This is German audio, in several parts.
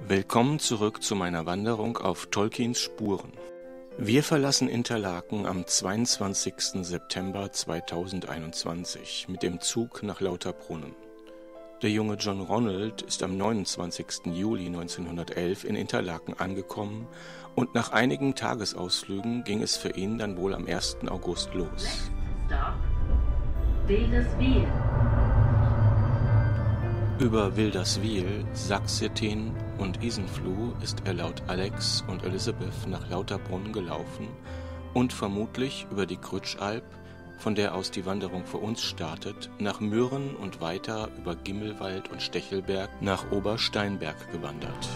Willkommen zurück zu meiner Wanderung auf Tolkiens Spuren. Wir verlassen Interlaken am 22. September 2021 mit dem Zug nach Lauterbrunnen. Der junge John Ronald ist am 29. Juli 1911 in Interlaken angekommen und nach einigen Tagesausflügen ging es für ihn dann wohl am 1. August los. Wilderswil. Über Wilderswil, Saxetin und Isenfluh ist er laut Alex und Elizabeth nach Lauterbrunnen gelaufen und vermutlich über die Grütschalp, von der aus die Wanderung für uns startet, nach Mürren und weiter über Gimmelwald und Stechelberg nach Obersteinberg gewandert.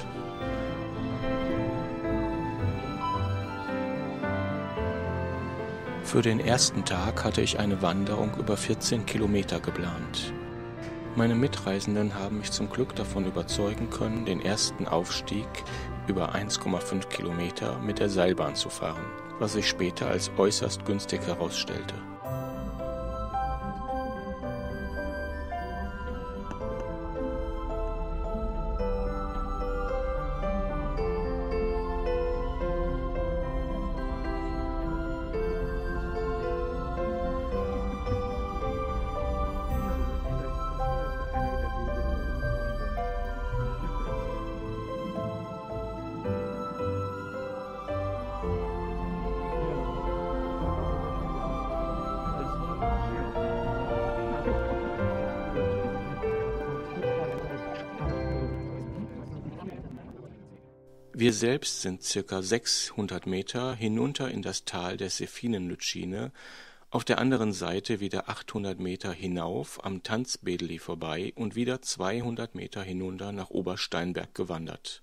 Für den ersten Tag hatte ich eine Wanderung über 14 Kilometer geplant. Meine Mitreisenden haben mich zum Glück davon überzeugen können, den ersten Aufstieg über 1,5 Kilometer mit der Seilbahn zu fahren, was sich später als äußerst günstig herausstellte. Wir selbst sind ca. 600 Meter hinunter in das Tal der Sephinenlütschine, auf der anderen Seite wieder 800 Meter hinauf am Tanzbädeli vorbei und wieder 200 Meter hinunter nach Obersteinberg gewandert.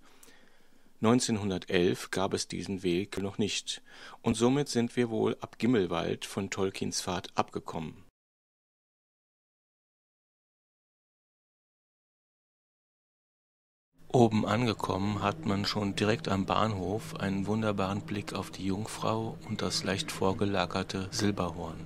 1911 gab es diesen Weg noch nicht und somit sind wir wohl ab Gimmelwald von Tolkiens Pfad abgekommen. Oben angekommen hat man schon direkt am Bahnhof einen wunderbaren Blick auf die Jungfrau und das leicht vorgelagerte Silberhorn.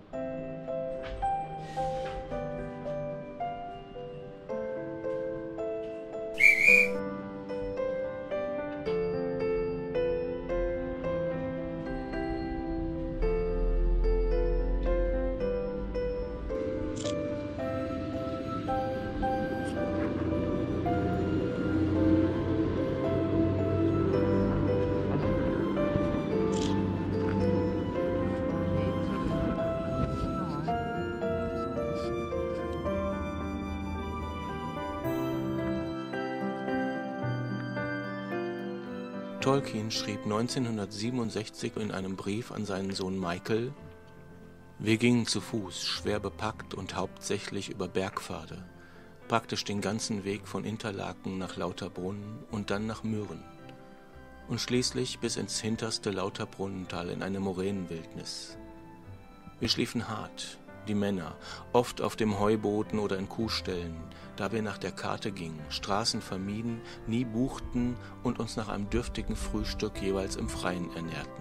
Tolkien schrieb 1967 in einem Brief an seinen Sohn Michael: Wir gingen zu Fuß, schwer bepackt und hauptsächlich über Bergpfade, praktisch den ganzen Weg von Interlaken nach Lauterbrunnen und dann nach Mürren und schließlich bis ins hinterste Lauterbrunnental in eine Moränenwildnis. Wir schliefen hart, die Männer, oft auf dem Heuboden oder in Kuhställen, da wir nach der Karte gingen, Straßen vermieden, nie buchten und uns nach einem dürftigen Frühstück jeweils im Freien ernährten.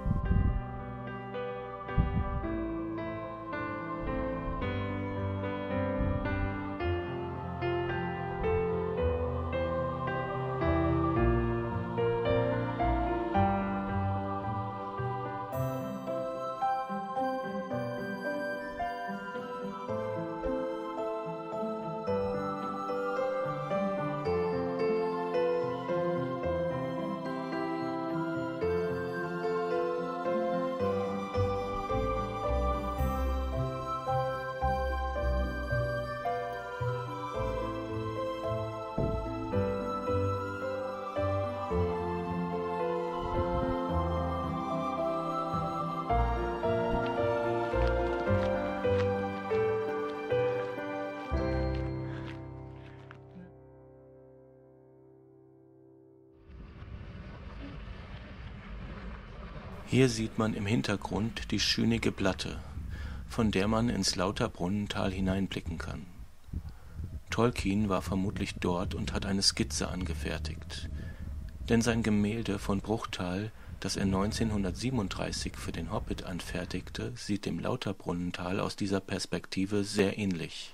Hier sieht man im Hintergrund die schönige Platte, von der man ins Lauterbrunnental hineinblicken kann. Tolkien war vermutlich dort und hat eine Skizze angefertigt, denn sein Gemälde von Bruchtal, das er 1937 für den Hobbit anfertigte, sieht dem Lauterbrunnental aus dieser Perspektive sehr ähnlich.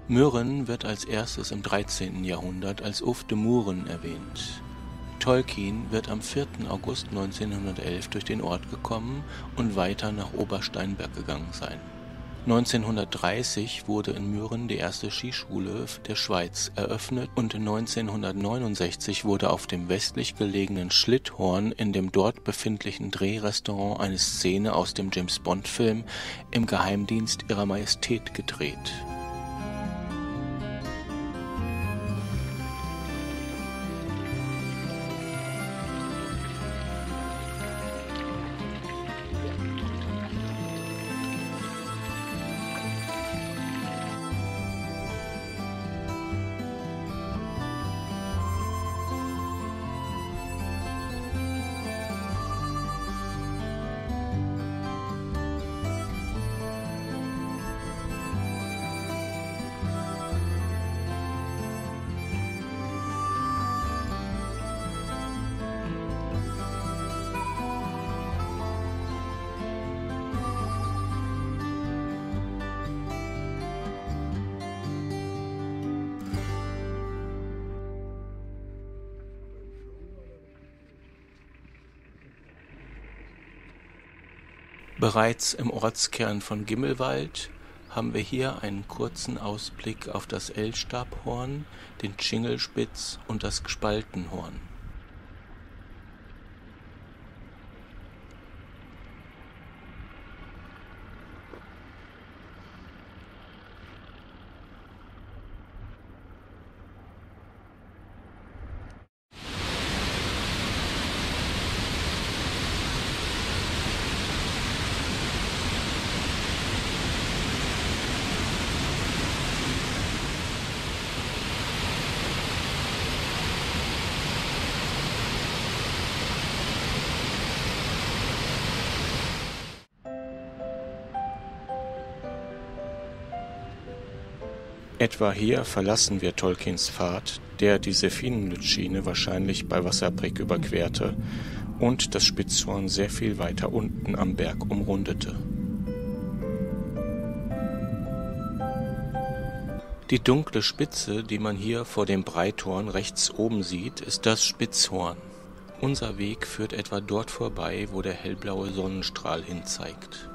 Mürren wird als erstes im 13. Jahrhundert als Uf de Muren erwähnt. Tolkien wird am 4. August 1911 durch den Ort gekommen und weiter nach Obersteinberg gegangen sein. 1930 wurde in Mürren die erste Skischule der Schweiz eröffnet und 1969 wurde auf dem westlich gelegenen Schlitthorn in dem dort befindlichen Drehrestaurant eine Szene aus dem James-Bond-Film Im Geheimdienst Ihrer Majestät gedreht. Bereits im Ortskern von Gimmelwald haben wir hier einen kurzen Ausblick auf das Elstabhorn, den Tschingelspitz und das Gspaltenhorn. Etwa hier verlassen wir Tolkiens Pfad, der die Sephinenlütschine wahrscheinlich bei Wasserbrück überquerte und das Spitzhorn sehr viel weiter unten am Berg umrundete. Die dunkle Spitze, die man hier vor dem Breithorn rechts oben sieht, ist das Spitzhorn. Unser Weg führt etwa dort vorbei, wo der hellblaue Sonnenstrahl hinzeigt.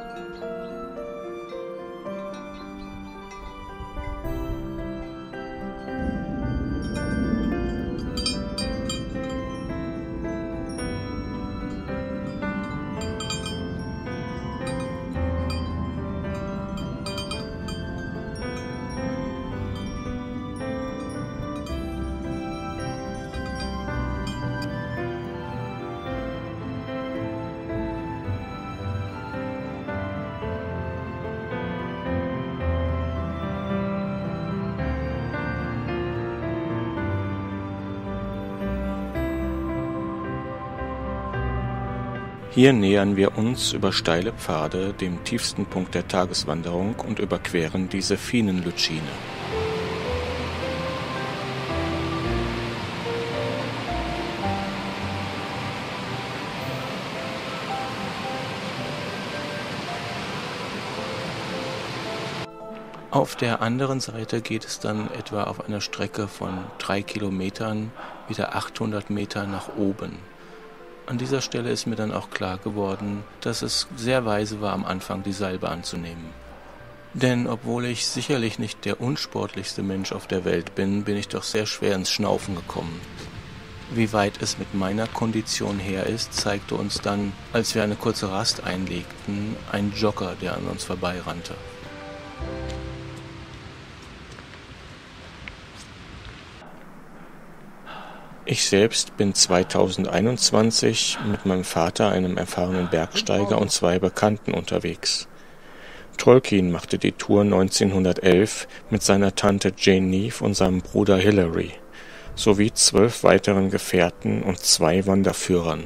Hier nähern wir uns über steile Pfade dem tiefsten Punkt der Tageswanderung und überqueren die Sephinenlütschine. Auf der anderen Seite geht es dann etwa auf einer Strecke von 3 Kilometern wieder 800 Meter nach oben. An dieser Stelle ist mir dann auch klar geworden, dass es sehr weise war, am Anfang die Salbe anzunehmen. Denn obwohl ich sicherlich nicht der unsportlichste Mensch auf der Welt bin, bin ich doch sehr schwer ins Schnaufen gekommen. Wie weit es mit meiner Kondition her ist, zeigte uns dann, als wir eine kurze Rast einlegten, ein Jogger, der an uns vorbeirannte. Ich selbst bin 2021 mit meinem Vater, einem erfahrenen Bergsteiger, und 2 Bekannten unterwegs. Tolkien machte die Tour 1911 mit seiner Tante Jane Neave und seinem Bruder Hilary, sowie 12 weiteren Gefährten und 2 Wanderführern.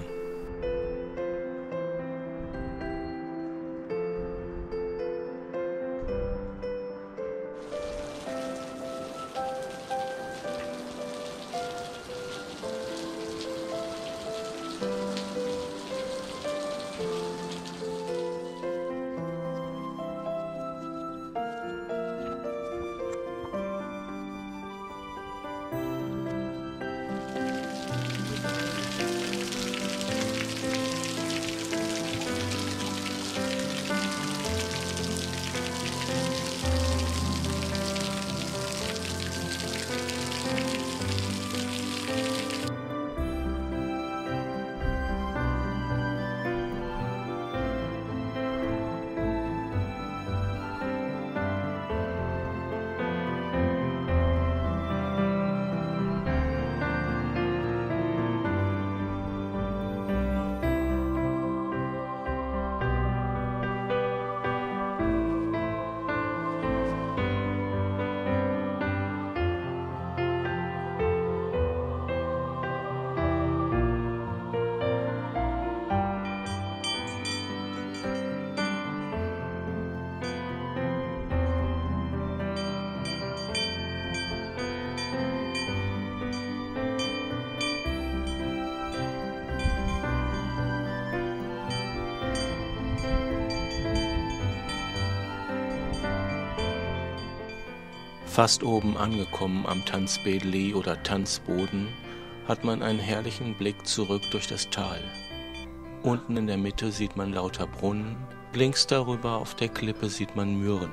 Fast oben angekommen am Tanzbedli oder Tanzboden hat man einen herrlichen Blick zurück durch das Tal. Unten in der Mitte sieht man lauter Brunnen, links darüber auf der Klippe sieht man Möhren.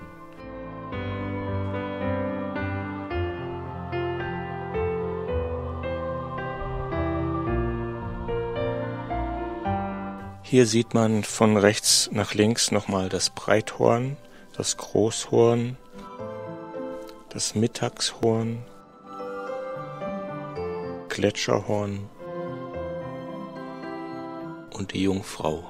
Hier sieht man von rechts nach links nochmal das Breithorn, das Großhorn, das Mittagshorn, Gletscherhorn und die Jungfrau.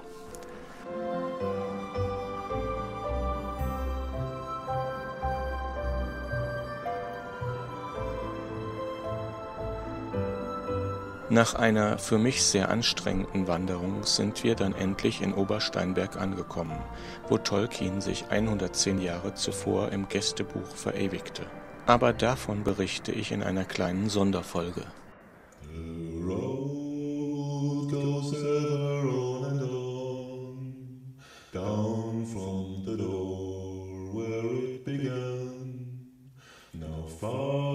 Nach einer für mich sehr anstrengenden Wanderung sind wir dann endlich in Obersteinberg angekommen, wo Tolkien sich 110 Jahre zuvor im Gästebuch verewigte. Aber davon berichte ich in einer kleinen Sonderfolge. The road goes ever on and on, down from the door where it began. Now far